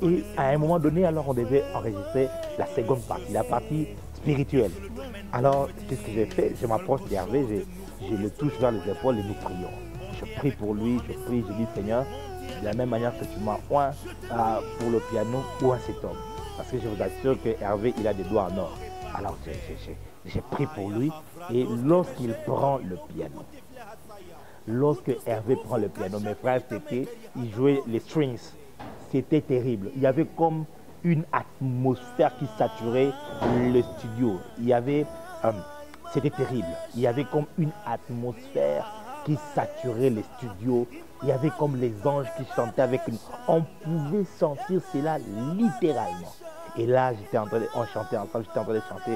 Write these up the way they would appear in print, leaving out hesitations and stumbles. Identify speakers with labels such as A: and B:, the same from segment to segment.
A: Et à un moment donné, alors on devait enregistrer la seconde partie, la partie spirituelle. Alors, qu'est-ce que j'ai fait? Je m'approche d'Hervé, je le touche vers les épaules et nous prions. Je prie pour lui, je prie, je dis Seigneur, de la même manière que tu m'as oint pour le piano ou cet homme. Parce que je vous assure que Hervé, il a des doigts en or. Alors, j'ai prié pour lui et lorsqu'il prend le piano, lorsque Hervé prend le piano, mes frères, il jouait les strings. C'était terrible. Il y avait comme une atmosphère qui saturait le studio. C'était terrible. Il y avait comme une atmosphère qui saturait les studios. Il y avait comme les anges qui chantaient avec une... On pouvait sentir cela littéralement. Et là, on chantait ensemble, j'étais en train de chanter.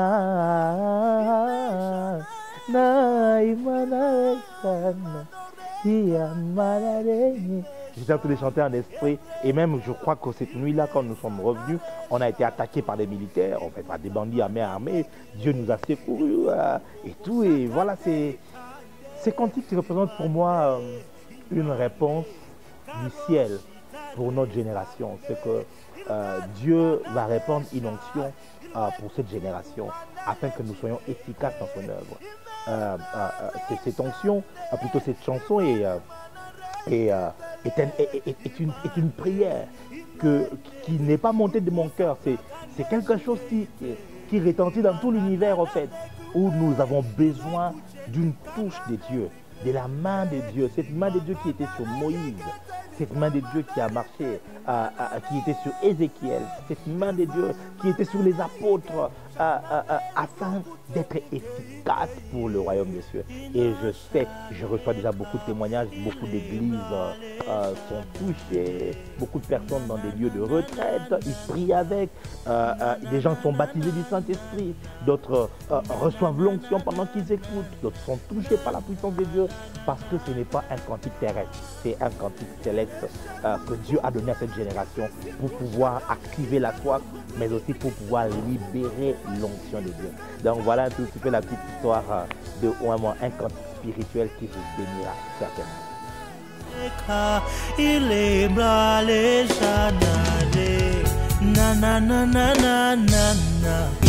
A: J'étais en train de chanter en esprit. Et même, je crois que cette nuit-là, quand nous sommes revenus, on a été attaqués par des militaires, en fait, par des bandits à main armée. Dieu nous a secourus et tout. Et voilà, ces cantiques qui représentent pour moi une réponse du ciel pour notre génération. C'est que Dieu va répandre une onction pour cette génération afin que nous soyons efficaces dans son œuvre. Cette onction, plutôt cette chanson est une prière qui n'est pas montée de mon cœur. C'est quelque chose qui retentit dans tout l'univers en fait, où nous avons besoin d'une touche de Dieu, de la main de Dieu, cette main de Dieu qui était sur Moïse, cette main de Dieu qui a marché, qui était sur Ézéchiel, cette main de Dieu qui était sur les apôtres, afin d'être efficace pour le royaume des cieux. Et je sais, je reçois déjà beaucoup de témoignages, beaucoup d'églises sont touchées, beaucoup de personnes dans des lieux de retraite, ils prient avec, des gens sont baptisés du Saint-Esprit, d'autres reçoivent l'onction pendant qu'ils écoutent, d'autres sont touchés par la puissance de Dieu, parce que ce n'est pas un cantique terrestre, c'est un cantique céleste que Dieu a donné à cette génération pour pouvoir activer la soif, mais aussi pour pouvoir libérer l'onction de Dieu. Donc voilà un tout petit peu la petite histoire de vraiment un cantique spirituel qui vous bénira certainement.
B: Na na na na na na na.